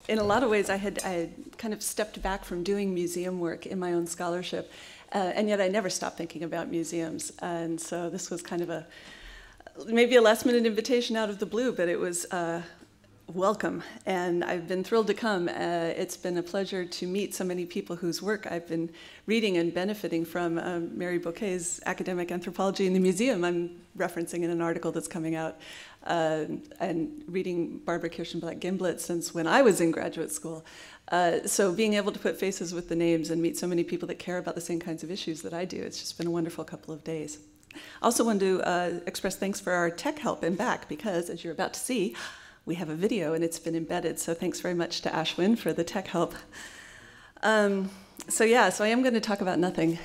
In a lot of ways, I had kind of stepped back from doing museum work in my own scholarship, and yet I never stopped thinking about museums. And so this was kind of maybe a last-minute invitation out of the blue, but it was welcome, and I've been thrilled to come. It's been a pleasure to meet so many people whose work I've been reading and benefiting from. Mary Bouquet's Academic Anthropology in the Museum I'm referencing in an article that's coming out, and reading Barbara Kirschenblatt-Gimblett since when I was in graduate school. So being able to put faces with the names and meet so many people that care about the same kinds of issues that I do, it's just been a wonderful couple of days. Also wanted to express thanks for our tech help in back, because as you're about to see, we have a video and it's been embedded, so thanks very much to Ashwin for the tech help. So I am going to talk about nothing.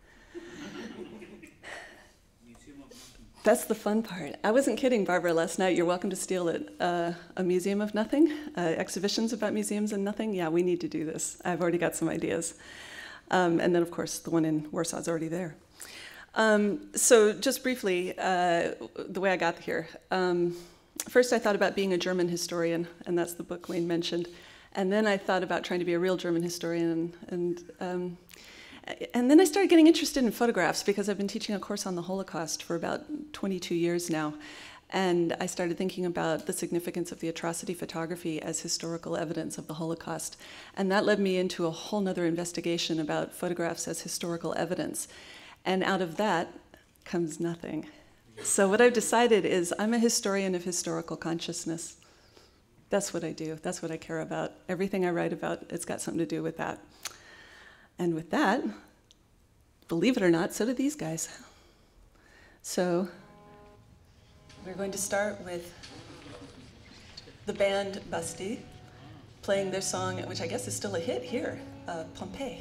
That's the fun part. I wasn't kidding, Barbara, last night. You're welcome to steal it. A museum of nothing? Exhibitions about museums and nothing? Yeah, we need to do this. I've already got some ideas. And then, of course, the one in Warsaw is already there. So just briefly, the way I got here. First, I thought about being a German historian, and that's the book Wayne mentioned. And then I thought about trying to be a real German historian. And then I started getting interested in photographs, because I've been teaching a course on the Holocaust for about 22 years now. And I started thinking about the significance of the atrocity photography as historical evidence of the Holocaust. And that led me into a whole nother investigation about photographs as historical evidence. And out of that comes nothing. So what I've decided is I'm a historian of historical consciousness. That's what I do. That's what I care about. Everything I write about, it's got something to do with that. And with that, believe it or not, so do these guys. So we're going to start with the band Bastille playing their song, which I guess is still a hit here, Pompeii.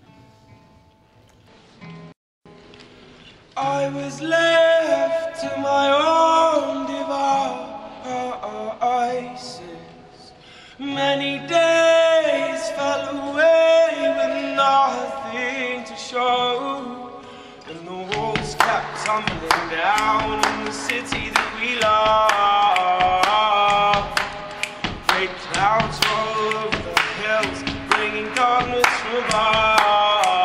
I was left to my own devices. Many days fell away with nothing to show, and the walls kept tumbling down in the city that we love. Great clouds roll over the hills, bringing darkness from above.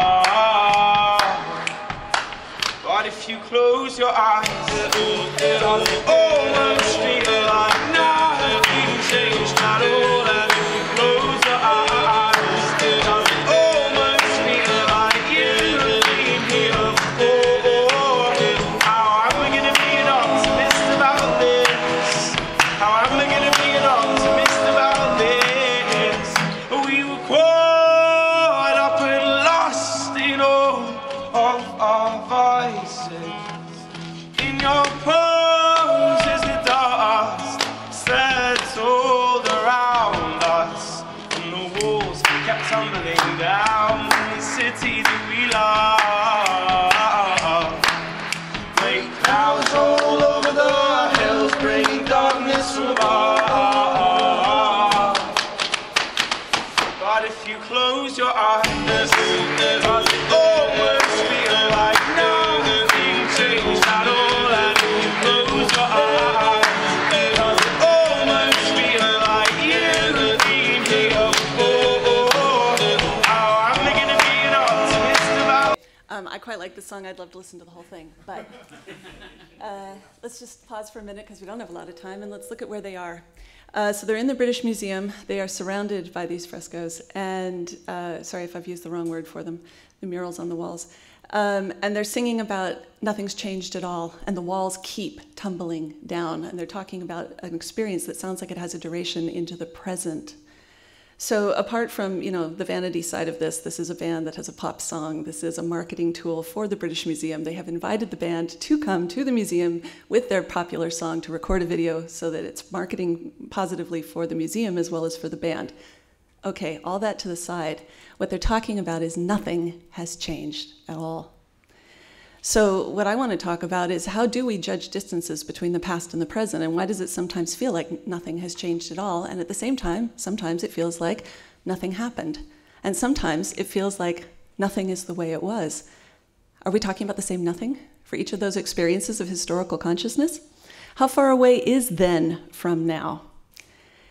But if you close your eyes, it almost feel like nothing changed at all. And if you close your eyes, it almost feel like you've been here before. How am I gonna be an optimist about this? How am I gonna be an optimist about this? We were caught up and lost in all of our vices. In your poses, the dust settled around us, and the walls kept tumbling down in the city that we love. Great clouds all over the hills, bringing darkness from above. But if you close your eyes, it almost feel like nothing changed at all. And if you close your eyes, it almost feel like you've been here before. How am I gonna be an optimist about? I quite like this song. I'd love to listen to the whole thing, but let's just pause for a minute, because we don't have a lot of time, and let's look at where they are. So they're in the British Museum. They are surrounded by these frescoes, and sorry if I've used the wrong word for them, the murals on the walls. And they're singing about nothing's changed at all, and the walls keep tumbling down, and they're talking about an experience that sounds like it has a duration into the present. So apart from, the vanity side of this is a band that has a pop song. This is a marketing tool for the British Museum. They have invited the band to come to the museum with their popular song to record a video so that it's marketing positively for the museum as well as for the band. Okay, all that to the side. What they're talking about is nothing has changed at all. So what I want to talk about is, how do we judge distances between the past and the present, and why does it sometimes feel like nothing has changed at all, and at the same time, sometimes it feels like nothing happened, and sometimes it feels like nothing is the way it was. Are we talking about the same nothing for each of those experiences of historical consciousness? How far away is then from now?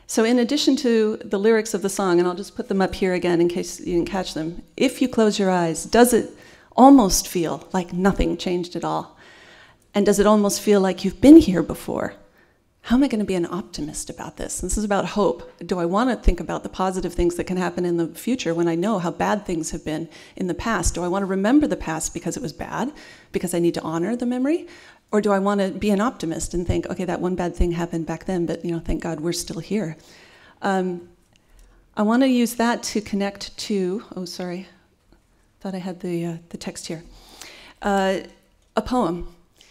So in addition to the lyrics of the song, and I'll just put them up here again in case you didn't catch them, if you close your eyes, does it almost feel like nothing changed at all? And does it almost feel like you've been here before? How am I going to be an optimist about this? This is about hope. Do I want to think about the positive things that can happen in the future when I know how bad things have been in the past? Do I want to remember the past because it was bad, because I need to honor the memory? Or do I want to be an optimist and think, okay, that one bad thing happened back then, but thank God we're still here. I want to use that to connect to, oh, sorry, thought I had the text here. A poem.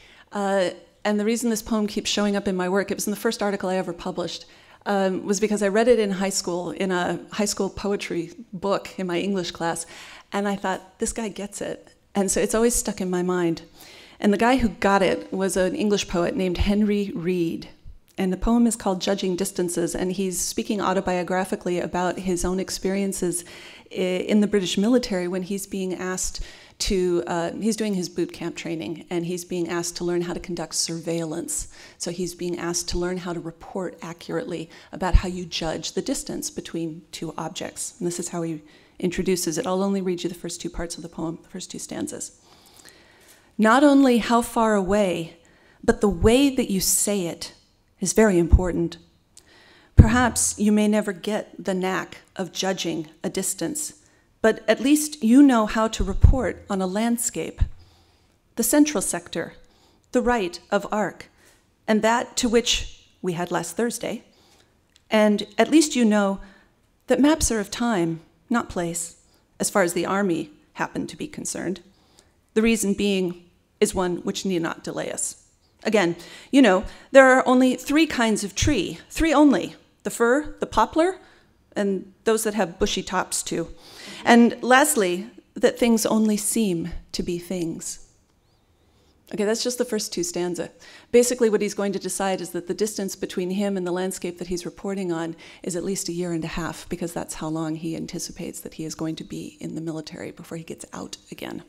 And the reason this poem keeps showing up in my work, it was in the first article I ever published, was because I read it in high school, in a high school poetry book in my English class, and I thought, this guy gets it. And so it's always stuck in my mind. And the guy who got it was an English poet named Henry Reed. And the poem is called Judging Distances, and he's speaking autobiographically about his own experiences in the British military when he's being asked to, he's doing his boot camp training, and he's being asked to learn how to conduct surveillance. So he's being asked to learn how to report accurately about how you judge the distance between two objects. And this is how he introduces it. I'll only read you the first two parts of the poem, the first two stanzas. Not only how far away, but the way that you say it is very important. Perhaps you may never get the knack of judging a distance, but at least you know how to report on a landscape. The central sector, the right of arc, and that to which we had last Thursday. And at least you know that maps are of time, not place, as far as the army happened to be concerned. The reason being is one which need not delay us. Again, there are only three kinds of tree, three only: the fir, the poplar, and those that have bushy tops too. And lastly, that things only seem to be things. Okay, that's just the first two stanzas. Basically, what he's going to decide is that the distance between him and the landscape that he's reporting on is at least 1.5 years, because that's how long he anticipates that he is going to be in the military before he gets out again.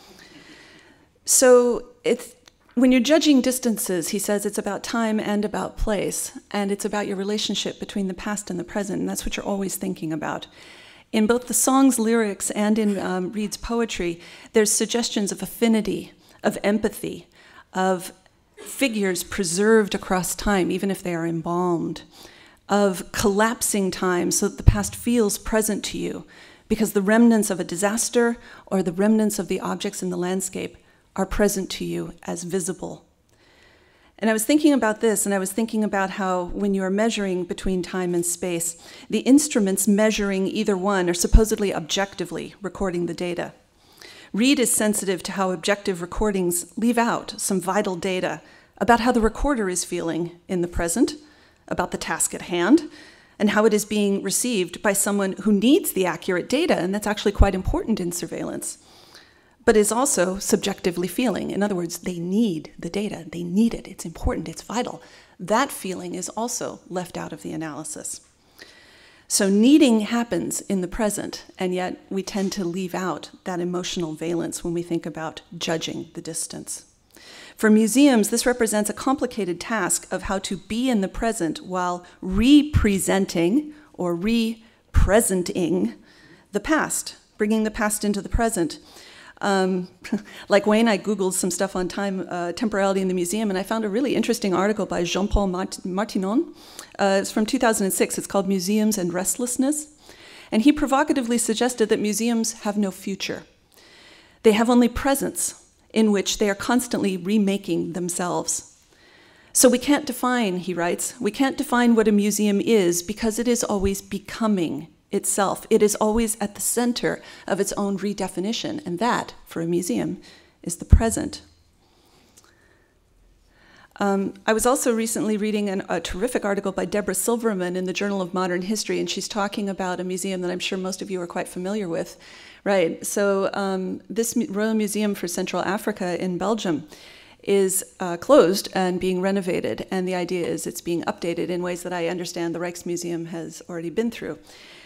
So when you're judging distances, he says it's about time and about place, and it's about your relationship between the past and the present, and that's what you're always thinking about. In both the song's lyrics and in Reed's poetry, there's suggestions of affinity, of empathy, of figures preserved across time, even if they are embalmed, of collapsing time so that the past feels present to you, because the remnants of a disaster or the remnants of the objects in the landscape are present to you as visible. And I was thinking about this, and I was thinking about how when you're measuring between time and space, the instruments measuring either one are supposedly objectively recording the data. Reed is sensitive to how objective recordings leave out some vital data about how the recorder is feeling in the present, about the task at hand, and how it is being received by someone who needs the accurate data, and that's actually quite important in surveillance, but is also subjectively feeling. In other words, they need the data, they need it, it's important, it's vital. That feeling is also left out of the analysis. So needing happens in the present, and yet we tend to leave out that emotional valence when we think about judging the distance. For museums, this represents a complicated task of how to be in the present while representing or representing the past, bringing the past into the present. Like Wayne, I Googled some stuff on temporality in the museum, and I found a really interesting article by Jean-Paul Martinon. It's from 2006. It's called Museums and Restlessness. And he provocatively suggested that museums have no future. They have only presence in which they are constantly remaking themselves. So we can't define, he writes, we can't define what a museum is because it is always becoming itself. It is always at the center of its own redefinition, and that, for a museum, is the present. I was also recently reading a terrific article by Deborah Silverman in the Journal of Modern History, and she's talking about a museum that I'm sure most of you are quite familiar with. Right, so this Royal Museum for Central Africa in Belgium is closed and being renovated, and the idea is it's being updated in ways that I understand the Rijksmuseum has already been through.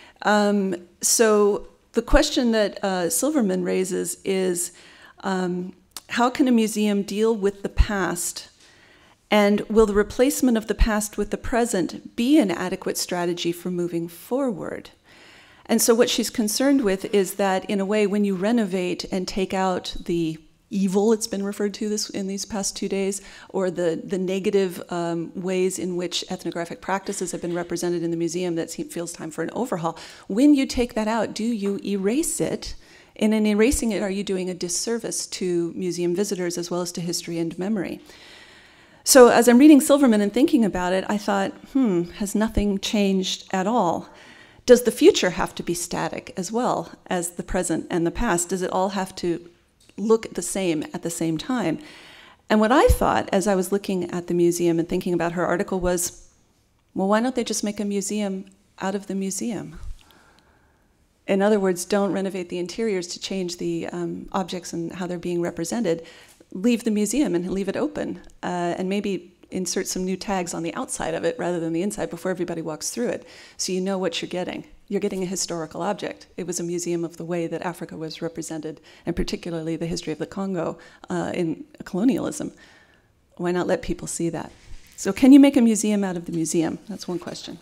So the question that Silverman raises is, how can a museum deal with the past And will the replacement of the past with the present be an adequate strategy for moving forward? And so what she's concerned with is that, in a way, when you renovate and take out the evil, it's been referred to this in these past 2 days, or the negative ways in which ethnographic practices have been represented in the museum, that feels time for an overhaul. When you take that out, do you erase it? And in erasing it, are you doing a disservice to museum visitors as well as to history and memory? So as I'm reading Silverman and thinking about it, I thought, has nothing changed at all? Does the future have to be static as well as the present and the past? Does it all have to look the same at the same time? And what I thought as I was looking at the museum and thinking about her article was, well, why don't they just make a museum out of the museum? In other words, don't renovate the interiors to change the objects and how they're being represented. Leave the museum and leave it open, and maybe insert some new tags on the outside of it rather than the inside before everybody walks through it, so you know what you're getting. You're getting a historical object. It was a museum of the way that Africa was represented, and particularly the history of the Congo in colonialism. Why not let people see that? So can you make a museum out of the museum? That's one question.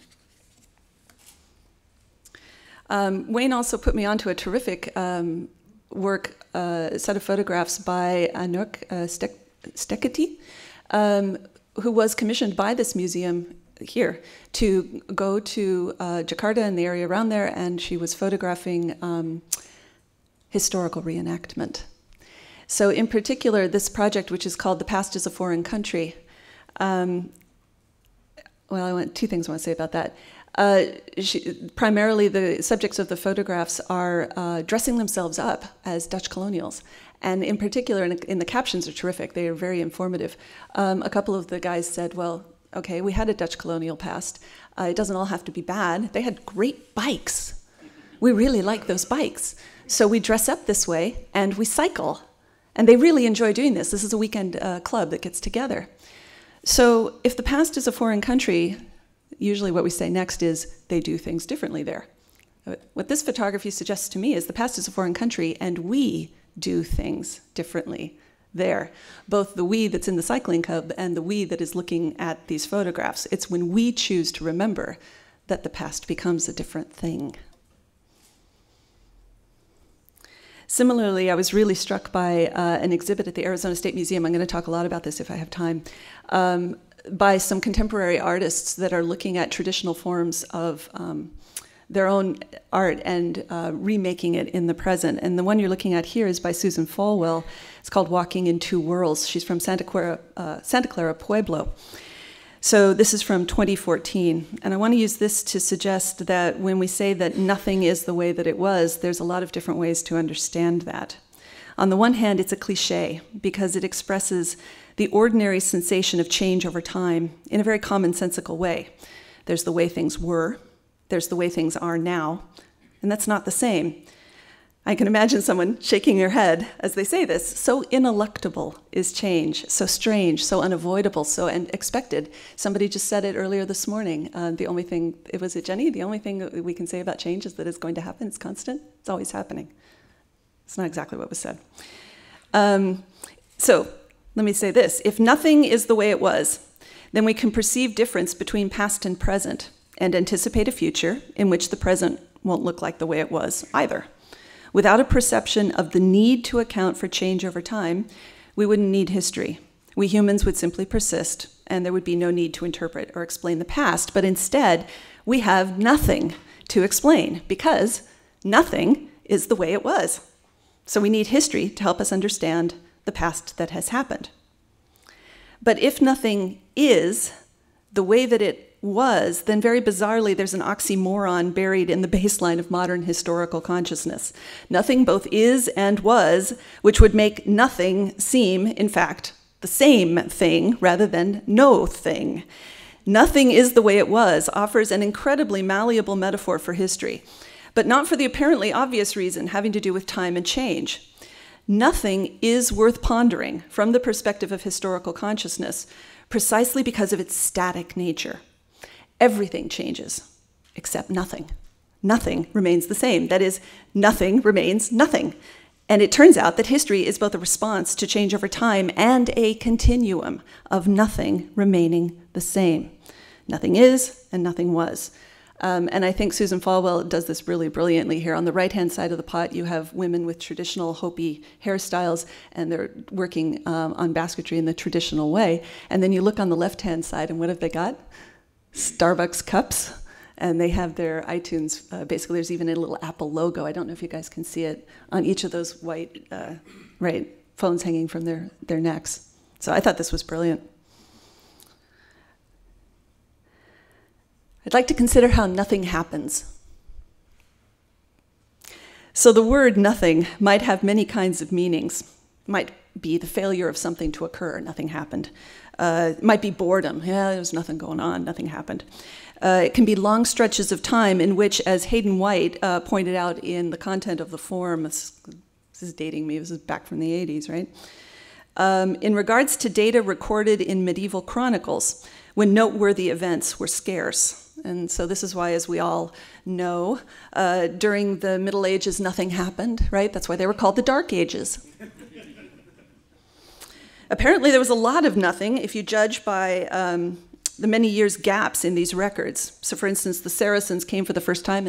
Wayne also put me onto a terrific work, a set of photographs by Anouk Steketee, who was commissioned by this museum here to go to Jakarta and the area around there, and she was photographing historical reenactment. So in particular, this project, which is called The Past is a Foreign Country, well, two things I want to say about that. Primarily, the subjects of the photographs are dressing themselves up as Dutch colonials. And in particular, in the captions are terrific. They are very informative. A couple of the guys said, well, okay, we had a Dutch colonial past. It doesn't all have to be bad. They had great bikes. We really like those bikes. So we dress up this way and we cycle. And they really enjoy doing this. This is a weekend club that gets together. So if the past is a foreign country, usually what we say next is they do things differently there. What this photography suggests to me is the past is a foreign country and we do things differently there. Both the we that's in the cycling club and the we that is looking at these photographs. It's when we choose to remember that the past becomes a different thing. Similarly, I was really struck by an exhibit at the Arizona State Museum. I'm going to talk a lot about this if I have time. By some contemporary artists that are looking at traditional forms of their own art and remaking it in the present. And the one you're looking at here is by Susan Falwell. It's called Walking in Two Worlds. She's from Santa Clara Pueblo. So this is from 2014. And I want to use this to suggest that when we say that nothing is the way that it was, there's a lot of different ways to understand that. On the one hand, it's a cliche because it expresses the ordinary sensation of change over time in a very commonsensical way. There's the way things were, there's the way things are now, and that's not the same. I can imagine someone shaking their head as they say this. So ineluctable is change, so strange, so unavoidable, so unexpected. Somebody just said it earlier this morning. The only thing, was it Jenny? The only thing that we can say about change is that it's going to happen, it's constant, it's always happening. It's not exactly what was said. So let me say this. If nothing is the way it was, then we can perceive difference between past and present and anticipate a future in which the present won't look like the way it was either. Without a perception of the need to account for change over time, we wouldn't need history. We humans would simply persist, and there would be no need to interpret or explain the past, but instead, we have nothing to explain because nothing is the way it was. So we need history to help us understand the past that has happened. But if nothing is the way that it was, then very bizarrely there's an oxymoron buried in the baseline of modern historical consciousness. Nothing both is and was, which would make nothing seem, in fact, the same thing rather than no thing. Nothing is the way it was offers an incredibly malleable metaphor for history, but not for the apparently obvious reason having to do with time and change. Nothing is worth pondering from the perspective of historical consciousness precisely because of its static nature. Everything changes, except nothing. Nothing remains the same. That is, nothing remains nothing. And it turns out that history is both a response to change over time and a continuum of nothing remaining the same. Nothing is and nothing was. And I think Susan Falwell does this really brilliantly here. On the right-hand side of the pot, you have women with traditional Hopi hairstyles, and they're working on basketry in the traditional way. And then you look on the left-hand side, and what have they got? Starbucks cups. And they have their iTunes, basically there's even a little Apple logo. I don't know if you guys can see it on each of those white phones hanging from their necks. So I thought this was brilliant. I'd like to consider how nothing happens. So the word nothing might have many kinds of meanings. It might be the failure of something to occur, nothing happened. It might be boredom. Yeah, there was nothing going on, nothing happened. It can be long stretches of time in which, as Hayden White pointed out in the content of the form, this is dating me, this is back from the 80s, right? In regards to data recorded in medieval chronicles, when noteworthy events were scarce. And so this is why, as we all know, during the Middle Ages, nothing happened, right? That's why they were called the Dark Ages. Apparently, there was a lot of nothing if you judge by the many years gaps in these records. So for instance, the Saracens came for the first time in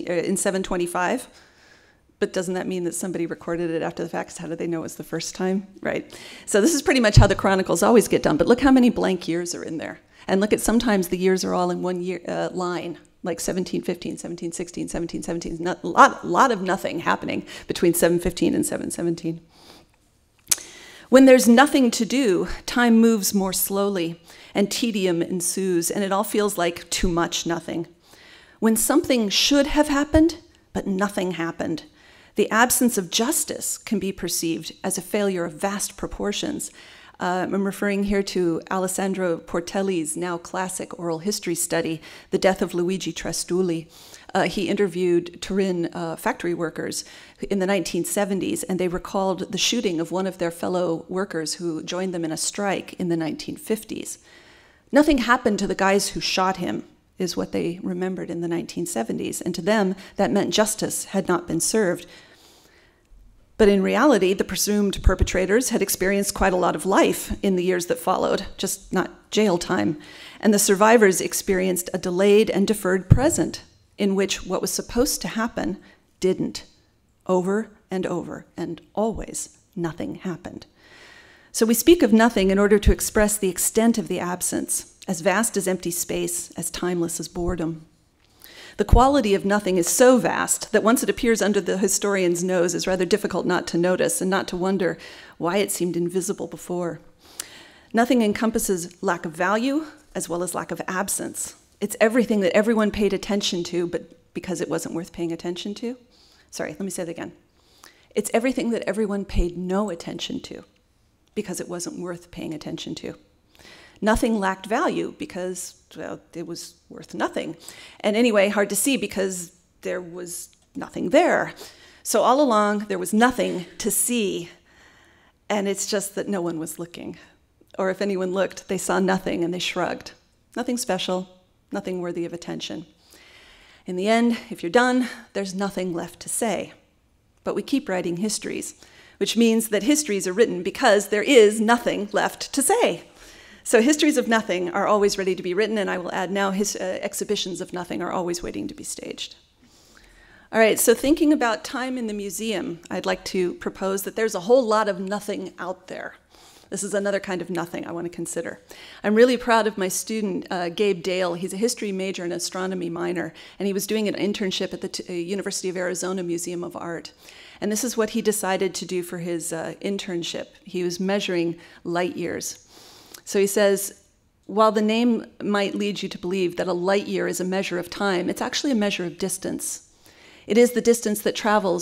725, but doesn't that mean that somebody recorded it after the fact? How did they know it was the first time? Right. So this is pretty much how the chronicles always get done, but look how many blank years are in there. And look at sometimes the years are all in one year, line, like 1715, 1716, 1717, a lot of nothing happening between 715 and 717. When there's nothing to do, time moves more slowly, and tedium ensues, and it all feels like too much nothing. When something should have happened, but nothing happened, the absence of justice can be perceived as a failure of vast proportions. I'm referring here to Alessandro Portelli's now classic oral history study, The Death of Luigi Trastulli. He interviewed Turin factory workers in the 1970s, and they recalled the shooting of one of their fellow workers who joined them in a strike in the 1950s. Nothing happened to the guys who shot him, is what they remembered in the 1970s, and to them, that meant justice had not been served. But in reality, the presumed perpetrators had experienced quite a lot of life in the years that followed, just not jail time, and the survivors experienced a delayed and deferred present in which what was supposed to happen didn't. Over and over, and always nothing happened. So we speak of nothing in order to express the extent of the absence, as vast as empty space, as timeless as boredom. The quality of nothing is so vast that once it appears under the historian's nose, it's rather difficult not to notice and not to wonder why it seemed invisible before. Nothing encompasses lack of value as well as lack of absence. It's everything that everyone paid attention to, but because it wasn't worth paying attention to. Sorry, let me say that again. It's everything that everyone paid no attention to, because it wasn't worth paying attention to. Nothing lacked value because, well, it was worth nothing. And anyway, hard to see because there was nothing there. So all along, there was nothing to see, and it's just that no one was looking. Or if anyone looked, they saw nothing and they shrugged. Nothing special, nothing worthy of attention. In the end, if you're done, there's nothing left to say. But we keep writing histories, which means that histories are written because there is nothing left to say. So histories of nothing are always ready to be written, and I will add now exhibitions of nothing are always waiting to be staged. All right, so thinking about time in the museum, I'd like to propose that there's a whole lot of nothing out there. This is another kind of nothing I want to consider. I'm really proud of my student, Gabe Dale. He's a history major and astronomy minor, and he was doing an internship at the University of Arizona Museum of Art. And this is what he decided to do for his internship. He was measuring light years. So he says, while the name might lead you to believe that a light year is a measure of time, it's actually a measure of distance. It is the distance that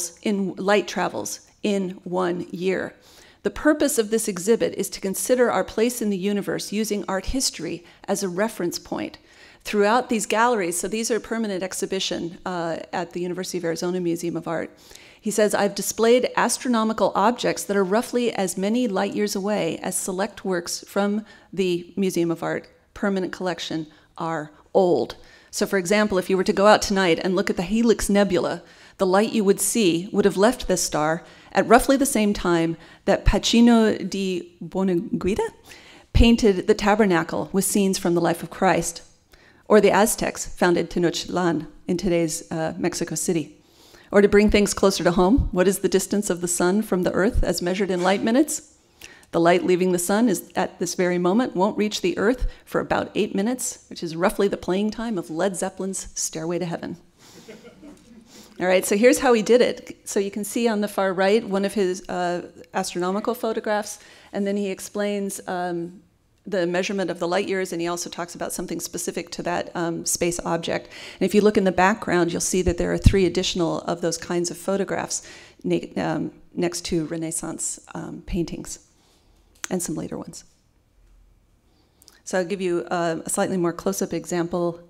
light travels in 1 year. The purpose of this exhibit is to consider our place in the universe using art history as a reference point. Throughout these galleries, so these are a permanent exhibition at the University of Arizona Museum of Art. He says, I've displayed astronomical objects that are roughly as many light years away as select works from the Museum of Art permanent collection are old. So for example, if you were to go out tonight and look at the Helix Nebula, the light you would see would have left this star at roughly the same time that Pacino di Bonaguida painted the tabernacle with scenes from the life of Christ, or the Aztecs founded Tenochtitlan in today's Mexico City. Or to bring things closer to home, what is the distance of the sun from the earth as measured in light minutes? The light leaving the sun is at this very moment won't reach the earth for about 8 minutes, which is roughly the playing time of Led Zeppelin's Stairway to Heaven. All right, so here's how he did it. So you can see on the far right one of his astronomical photographs, and then he explains the measurement of the light years, and he also talks about something specific to that space object. And if you look in the background, you'll see that there are 3 additional of those kinds of photographs next to Renaissance paintings, and some later ones. So I'll give you a slightly more close-up example.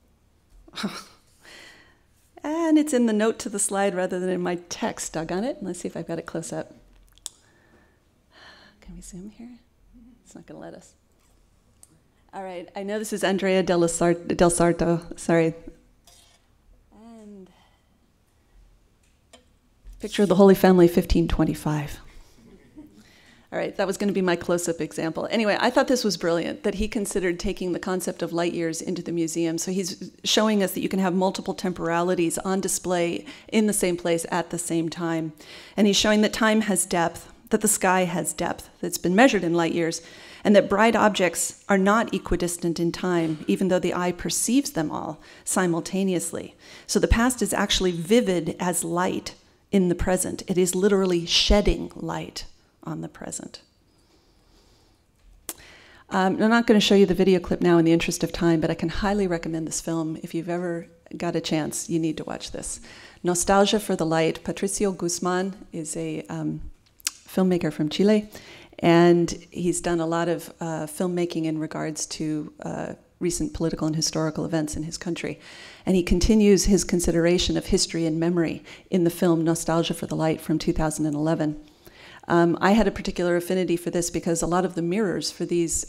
And it's in the note to the slide rather than in my text, doggone it. Let's see if I've got it close up. Can we zoom here? It's not going to let us. All right, I know this is Andrea del Sarto, sorry. And picture of the Holy Family, 1525. All right, that was going to be my close-up example. Anyway, I thought this was brilliant, that he considered taking the concept of light years into the museum. So he's showing us that you can have multiple temporalities on display in the same place at the same time. And he's showing that time has depth, that the sky has depth, that's been measured in light years, and that bright objects are not equidistant in time, even though the eye perceives them all simultaneously. So the past is actually vivid as light in the present. It is literally shedding light on the present. I'm not going to show you the video clip now in the interest of time, but I can highly recommend this film. If you've ever got a chance, you need to watch this. Nostalgia for the Light. Patricio Guzman is a filmmaker from Chile, and he's done a lot of filmmaking in regards to recent political and historical events in his country. And he continues his consideration of history and memory in the film Nostalgia for the Light from 2011. I had a particular affinity for this because a lot of the mirrors for these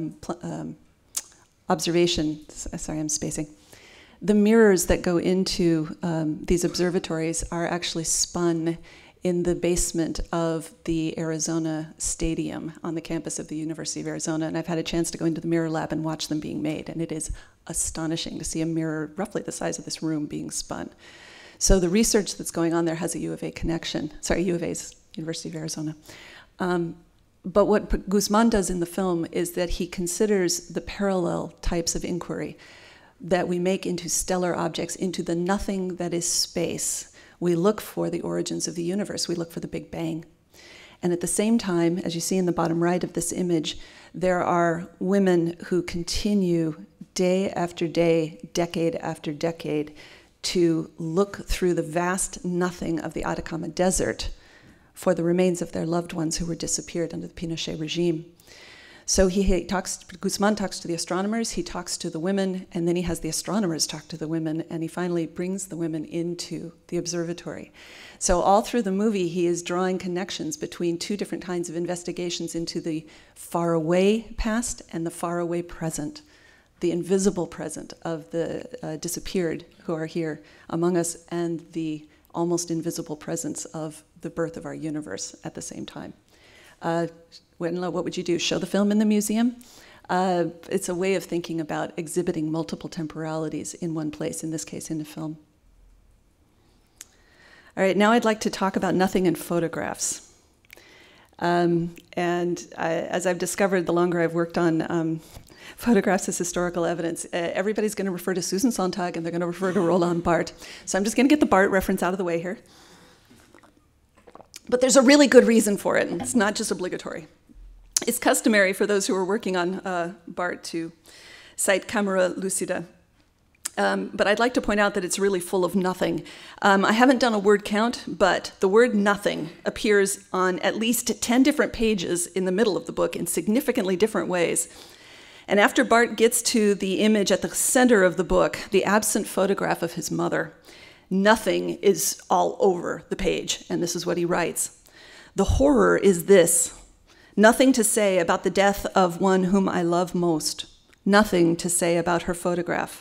observations, sorry, I'm spacing. The mirrors that go into these observatories are actually spun in the basement of the Arizona Stadium on the campus of the University of Arizona. And I've had a chance to go into the mirror lab and watch them being made. And it is astonishing to see a mirror roughly the size of this room being spun. So the research that's going on there has a U of A connection. Sorry, U of A's University of Arizona. But what Guzman does in the film is that he considers the parallel types of inquiry that we make into stellar objects, into the nothing that is space. We look for the origins of the universe. We look for the Big Bang. And at the same time, as you see in the bottom right of this image, there are women who continue day after day, decade after decade, to look through the vast nothing of the Atacama Desert for the remains of their loved ones who were disappeared under the Pinochet regime. So Guzman talks to the astronomers, he talks to the women, and then he has the astronomers talk to the women, and he finally brings the women into the observatory. So all through the movie, he is drawing connections between 2 different kinds of investigations into the faraway past and the faraway present, the invisible present of the disappeared who are here among us, and the almost invisible presence of the birth of our universe at the same time. What would you do? Show the film in the museum? It's a way of thinking about exhibiting multiple temporalities in one place, in this case in a film. All right, now I'd like to talk about nothing in photographs. As I've discovered, the longer I've worked on photographs as historical evidence, everybody's going to refer to Susan Sontag and they're going to refer to Roland Barthes. So I'm just going to get the Barthes reference out of the way here. But there's a really good reason for it, and it's not just obligatory. It's customary for those who are working on Barthes to cite camera lucida. But I'd like to point out that it's really full of nothing. I haven't done a word count, but the word nothing appears on at least 10 different pages in the middle of the book in significantly different ways. And after Barthes gets to the image at the center of the book, the absent photograph of his mother, nothing is all over the page, and this is what he writes. The horror is this: nothing to say about the death of one whom I love most, nothing to say about her photograph,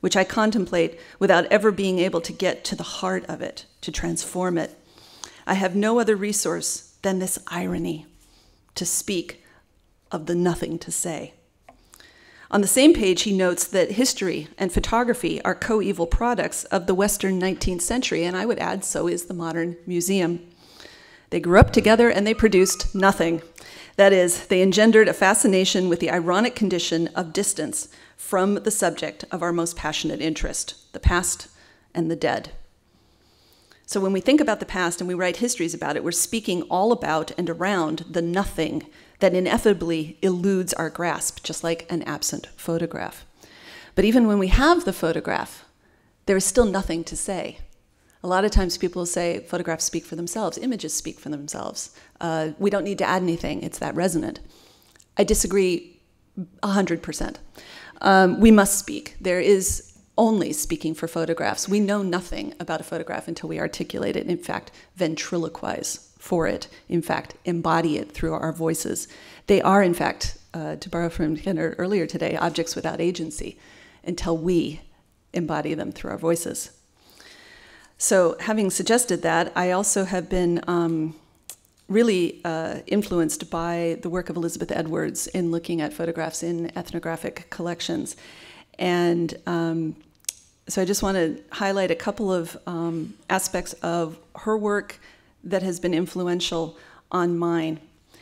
which I contemplate without ever being able to get to the heart of it, to transform it. I have no other resource than this irony, to speak of the nothing to say. On the same page, he notes that history and photography are coeval products of the Western 19th century, and I would add, so is the modern museum. They grew up together and they produced nothing. That is, they engendered a fascination with the ironic condition of distance from the subject of our most passionate interest, the past and the dead. So when we think about the past and we write histories about it, we're speaking all about and around the nothing that ineffably eludes our grasp, just like an absent photograph. But even when we have the photograph, there is still nothing to say. A lot of times people will say photographs speak for themselves, images speak for themselves. We don't need to add anything, it's that resonant. I disagree 100%. We must speak. There is only speaking for photographs. We know nothing about a photograph until we articulate it, in fact, ventriloquize for it, in fact, embody it through our voices. They are, in fact, to borrow from Kenner earlier today, objects without agency until we embody them through our voices. So having suggested that, I also have been really influenced by the work of Elizabeth Edwards in looking at photographs in ethnographic collections. And so I just want to highlight a couple of aspects of her work that has been influential on mine.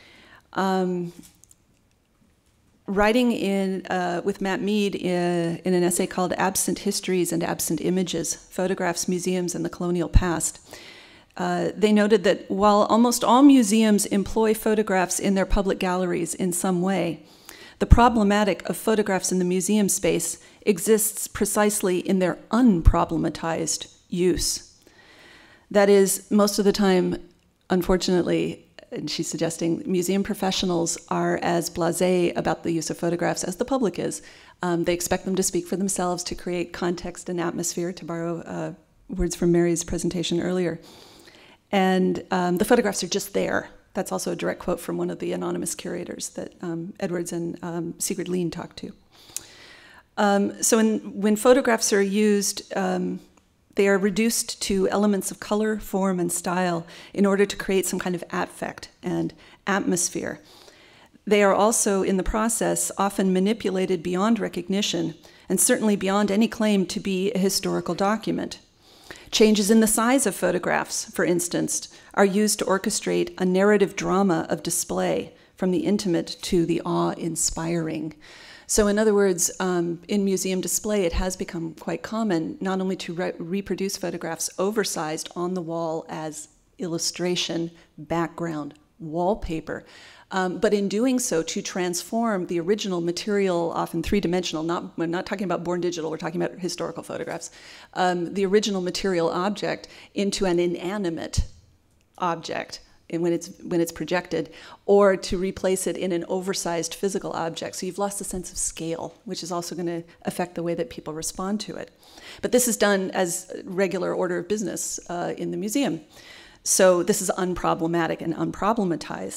Writing with Matt Mead in an essay called Absent Histories and Absent Images, Photographs, Museums, and the Colonial Past, they noted that while almost all museums employ photographs in their public galleries in some way, the problematic of photographs in the museum space exists precisely in their unproblematized use. That is, most of the time, unfortunately, and she's suggesting museum professionals are as blasé about the use of photographs as the public is. They expect them to speak for themselves, to create context and atmosphere, to borrow words from Mary's presentation earlier. And the photographs are just there. That's also a direct quote from one of the anonymous curators that Edwards and Sigrid Lean talked to. So when photographs are used, they are reduced to elements of color, form, and style in order to create some kind of affect and atmosphere. They are also, in the process, often manipulated beyond recognition, and certainly beyond any claim to be a historical document. Changes in the size of photographs, for instance, are used to orchestrate a narrative drama of display, from the intimate to the awe-inspiring. So in other words, in museum display, it has become quite common not only to reproduce photographs oversized on the wall as illustration, background, wallpaper, but in doing so to transform the original material, often three-dimensional, we're not talking about born digital, we're talking about historical photographs, the original material object into an inanimate object when it's projected, or to replace it in an oversized physical object. So you've lost the sense of scale, which is also going to affect the way that people respond to it. But this is done as regular order of business in the museum. So this is unproblematic and unproblematized.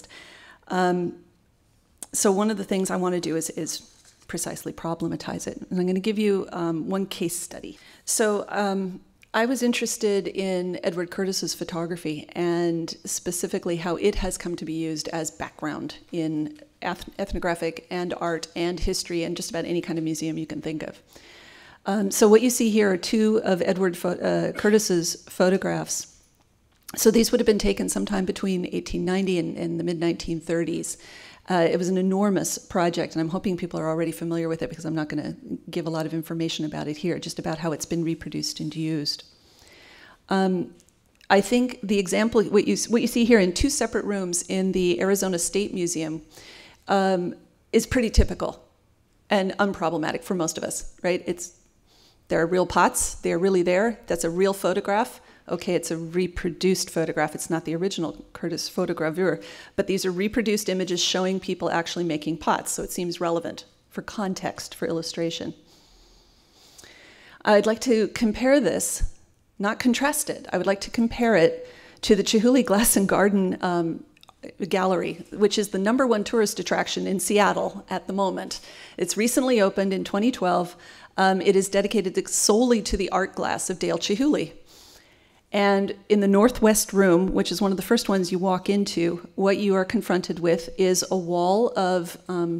So one of the things I want to do is precisely problematize it. And I'm going to give you one case study. So I was interested in Edward Curtis's photography and specifically how it has come to be used as background in ethnographic and art and history and just about any kind of museum you can think of. So what you see here are two of Edward Curtis's photographs. So these would have been taken sometime between 1890 and the mid-1930s. It was an enormous project, and I'm hoping people are already familiar with it because I'm not going to give a lot of information about it here, just about how it's been reproduced and used. I think the example, what you see here in two separate rooms in the Arizona State Museum is pretty typical and unproblematic for most of us, right? There are real pots, they're really there, that's a real photograph. Okay, it's a reproduced photograph. It's not the original Curtis photogravure, but these are reproduced images showing people actually making pots, so it seems relevant for context, for illustration. I'd like to compare this, not contrast it. I would like to compare it to the Chihuly Glass and Garden Gallery, which is the #1 tourist attraction in Seattle at the moment. It's recently opened in 2012. It is dedicated solely to the art glass of Dale Chihuly. And in the northwest room, which is one of the first ones you walk into, what you are confronted with is a wall of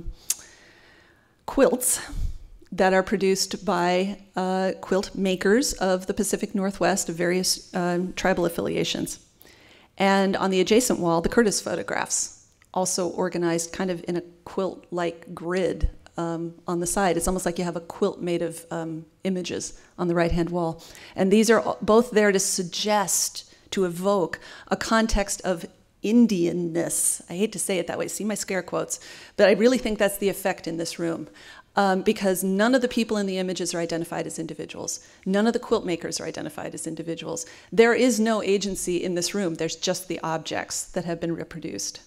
quilts that are produced by quilt makers of the Pacific Northwest of various tribal affiliations. And on the adjacent wall, the Curtis photographs, also organized kind of in a quilt-like grid on the side. It's almost like you have a quilt made of images on the right-hand wall. And these are both there to suggest, to evoke a context of Indianness. I hate to say it that way, see my scare quotes, but I really think that's the effect in this room. Because none of the people in the images are identified as individuals. None of the quilt makers are identified as individuals. There is no agency in this room. There's just the objects that have been reproduced.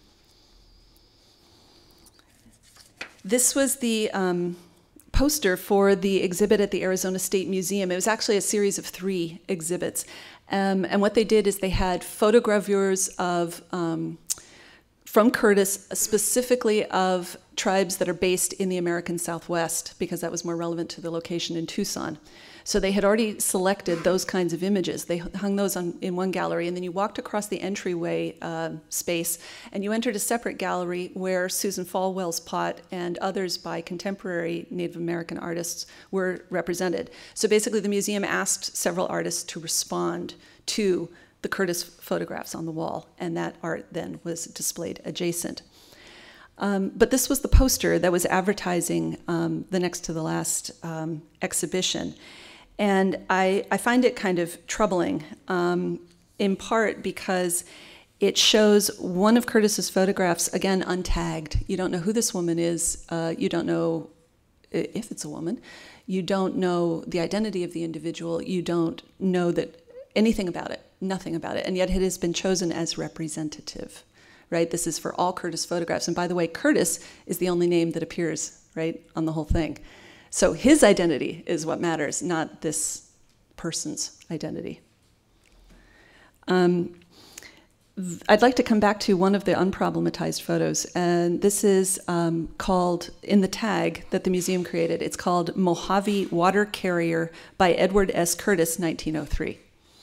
This was the poster for the exhibit at the Arizona State Museum. It was actually a series of 3 exhibits. And what they did is they had photogravures of, from Curtis, specifically of tribes that are based in the American Southwest, because that was more relevant to the location in Tucson. So they had already selected those kinds of images. They hung those in one gallery, and then you walked across the entryway space, and you entered a separate gallery where Susan Falwell's pot and others by contemporary Native American artists were represented. So basically the museum asked several artists to respond to the Curtis photographs on the wall, and that art then was displayed adjacent. But this was the poster that was advertising the next to the last exhibition. And I find it kind of troubling, in part because it shows one of Curtis's photographs, again, untagged. You don't know who this woman is. You don't know if it's a woman. You don't know the identity of the individual. You don't know that anything about it, nothing about it. And yet it has been chosen as representative, right? This is for all Curtis photographs. And by the way, Curtis is the only name that appears, right, on the whole thing. So his identity is what matters, not this person's identity. I'd like to come back to one of the unproblematized photos, and this is called, in the tag that the museum created, it's called Mojave Water Carrier by Edward S. Curtis, 1903.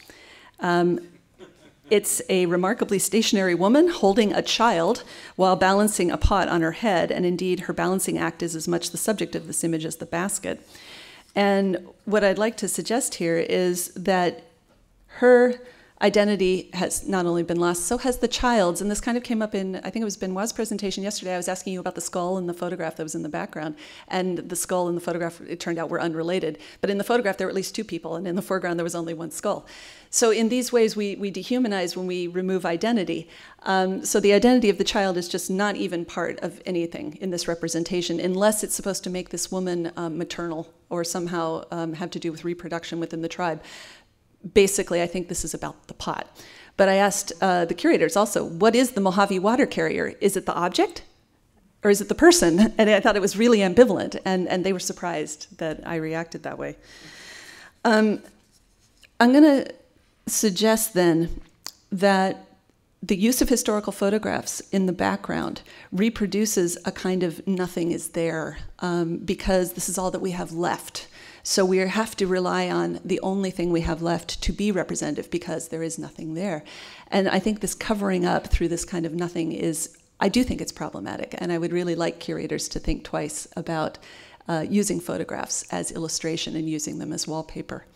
It's a remarkably stationary woman holding a child while balancing a pot on her head, and indeed her balancing act is as much the subject of this image as the basket. And what I'd like to suggest here is that her identity has not only been lost, so has the child's, and this kind of came up in, I think it was Benoit's presentation yesterday. I was asking you about the skull in the photograph that was in the background, and the skull in the photograph, it turned out, were unrelated. But in the photograph, there were at least 2 people, and in the foreground, there was only 1 skull. So in these ways, we dehumanize when we remove identity. So the identity of the child is just not even part of anything in this representation, unless it's supposed to make this woman maternal or somehow have to do with reproduction within the tribe. Basically, I think this is about the pot. But I asked the curators also, what is the Mojave water carrier? Is it the object or is it the person? And I thought it was really ambivalent, and they were surprised that I reacted that way. I'm going to suggest then that the use of historical photographs in the background reproduces a kind of nothing is there, because this is all that we have left. So we have to rely on the only thing we have left to be representative, because there is nothing there. And I think this covering up through this kind of nothing is, I do think it's problematic, and I would really like curators to think twice about using photographs as illustration and using them as wallpaper.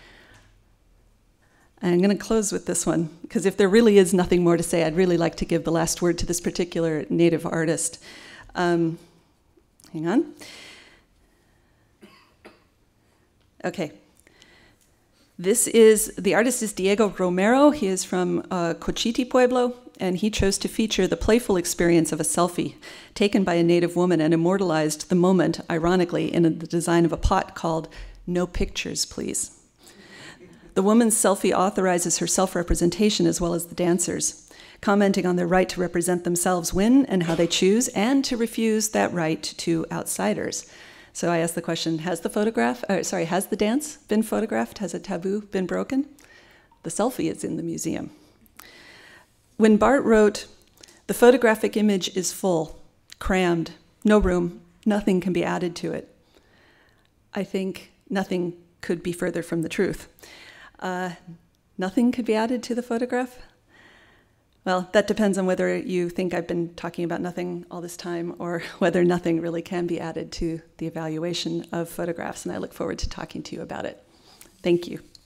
And I'm going to close with this one, because if there really is nothing more to say, I'd really like to give the last word to this particular Native artist. Hang on. Okay. The artist is Diego Romero. He is from Cochiti Pueblo, and he chose to feature the playful experience of a selfie taken by a Native woman and immortalized the moment, ironically, in the design of a pot called "No Pictures, Please." The woman's selfie authorizes her self-representation as well as the dancers, commenting on their right to represent themselves when and how they choose, and to refuse that right to outsiders. So I asked the question, has the dance been photographed? Has a taboo been broken? The selfie is in the museum. When Bart wrote, "The photographic image is full, crammed, no room, nothing can be added to it," I think nothing could be further from the truth. Nothing could be added to the photograph? Well, that depends on whether you think I've been talking about nothing all this time or whether nothing really can be added to the evaluation of photographs, and I look forward to talking to you about it. Thank you.